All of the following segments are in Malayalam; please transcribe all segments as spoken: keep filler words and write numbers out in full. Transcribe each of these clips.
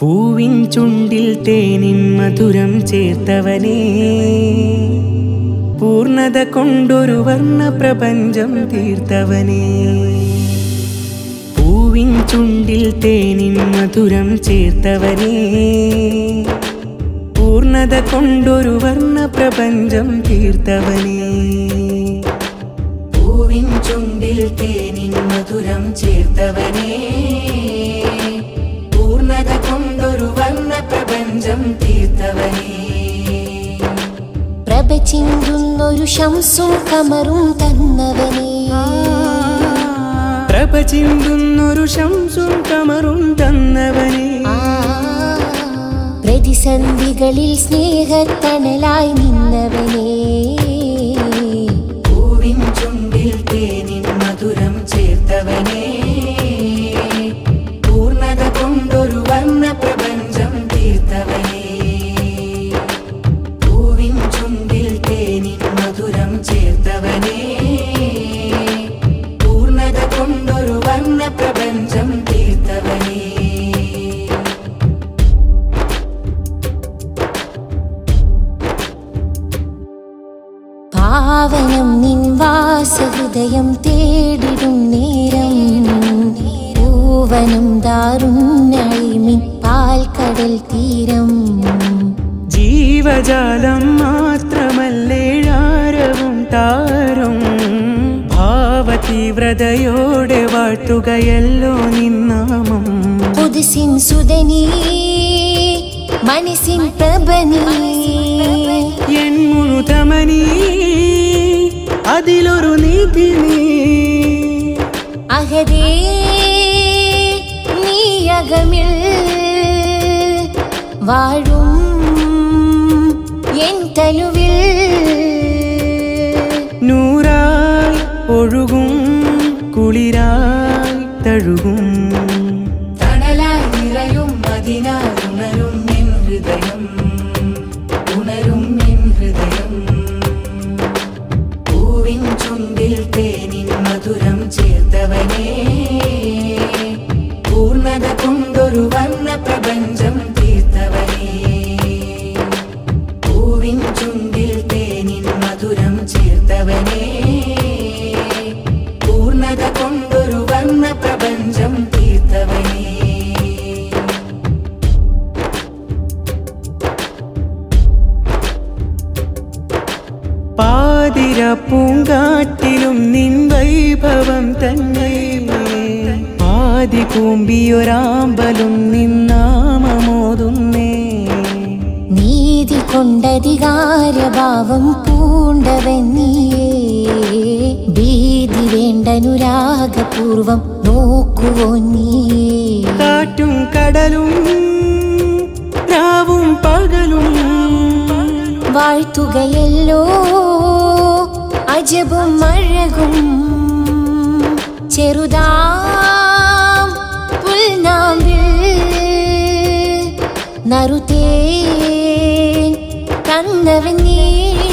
പൂവിൻ ചുണ്ടിൽ തേനിൻ മധുരം ചേർത്തവനേ, പൂർണ്ണത കൊണ്ടൊരു വർണ്ണ പ്രപഞ്ചം തീർത്തവനേ. പൂവിൻ ചുണ്ടിൽ തേനിൻ മധുരം ചേർത്തവനേ, പൂർണ്ണത കൊണ്ടൊരു വർണ്ണ പ്രപഞ്ചം തീർത്തവനേ. പൂവിൻ ചുണ്ടിൽ തേനിൻ മധുരം ചേർത്തവനേ, പൂർണ്ണത കൊണ്ടൊരു വർണ്ണ പ്രപഞ്ചം തീർത്തവനേ. പ്രഭ ചിന്തുന്നൊരു ശംസും കമറും തന്നവനേ, പ്രഭ ചിന്തുന്നൊരു ശംസും കമറും തന്നവനേ. പ്രതിസന്ധികളിൽ സ്നേഹത്തണലായി നിന്നവനേ, പൂവിൻ ചുണ്ടിൽ തേനിൻ മധുരം ചേർത്തവനേ, പൂർണ്ണത കൊണ്ടൊരു വർണ്ണ പ്രപഞ്ചം തീർത്തവനേ. പൂവിൻ ചുണ്ടിൽ തേനിൻ മധുരം ചേർത്തവനേ, പൂർണ്ണത കൊണ്ടൊരു വർണ്ണ പ്രപഞ്ചം തീർത്തവനേ. പാവനം നിൻ വാസഹൃദയം തേടിടും നേരം, പൂവനം ദാരുണ്യമിൻ പാൽക്കടൽ തീരം. ജീവജാലം മാത്രമല്ലേഴാരവും താരം, ഭാവതീവ്രതയോടെ വാഴ്ത്തുകയല്ലോ നിന്നാമം. പുതുസിൻ സുതനീ മനസ്സിൻ പ്രഭനീ, എൻ മുഴുതമനീ അതിലൊരു നീതി നീ. അഹദേ നീ അകമിൽ വാഴും എൻ തനുവിൽ, നൂറായി ഒഴുകും കുളിരായി തഴുകും, തണലായി നിറയും മദിനായി ഉണരും എൻ ഹൃദയം, ഉണരും എൻ ഹൃദയം. പൂവിൻ ചുണ്ടിൽ തേനിൻ മധുരം ചേർത്തവനേ, പൂർണ്ണത കൊണ്ടൊരു വർണ്ണ പ്രപഞ്ചം തീർത്തവനേ. പൂവിൻ ചുണ്ടിൽ തേനിൻ മധുരം ചേർത്തവനേ, പൂർണ്ണത കൊണ്ടൊരു വർണ്ണ പ്രപഞ്ചം തീർത്തവനേ. പാതിര പൂങ്കാട്ടിലും നിൻ വൈഭവം തന്നെ, ആദി കൂമ്പിയൊരാമ്പലും നിന്നാമമോതുന്നേ. നീതി കൊണ്ടധികാരഭാവം പൂണ്ടവൻ നീയേ, ഭീതി വേണ്ടനുരാഗപൂർവം നോക്കുവോ നീയേ. കാറ്റും കടലും രാവും പകലും വാഴ്ത്തുകയല്ലോ അജബും അഴകും, ചെറുതാം പുൽനാമ്പിൽ നറുതേൻ തന്നവൻ നീ.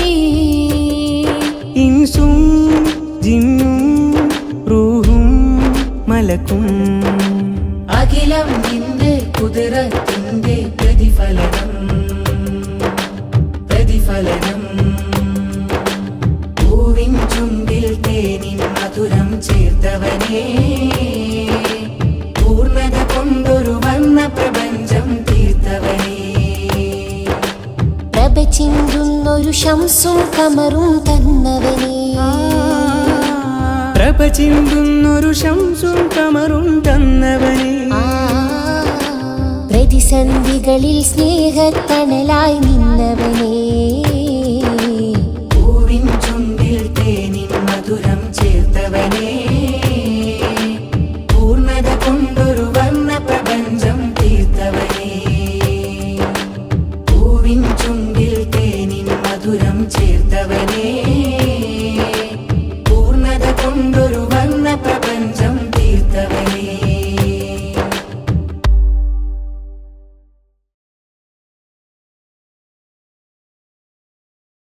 ഇൻസും ജിന്നും റൂഹും മലക്കും, അഖിലം നിന്റെ കുതിരത്തിന്റെ പ്രതിഫലനം, പ്രതിഫലനം. പൂവിൻ ചുണ്ടിൽ തേനിൻ മധുരം ചേർത്തവനേ, പൂർണ്ണത കൊണ്ടൊരു വർണ്ണ പ്രപഞ്ചം തീർത്തവനേ. പ്രഭ ചിന്തുന്നൊരു ശംസും കമറും തന്നവനേ, പ്രഭ ചിന്തുന്നൊരു ശംസും കമറും തന്നവനേ. പ്രതിസന്ധികളിൽ സ്നേഹത്തണലായി നിന്നവനേ, പൂവിൻ ചുണ്ടിൽ തേനിൻ മധുരം ചേർത്തവനേ, പൂർണ്ണത കൊണ്ടൊരു വർണ്ണ പ്രപഞ്ചം തീർത്തവനേ. പൂവിൻ ചുണ്ടിൽ തേനിൻ മധുരം ചേർത്തവനേ,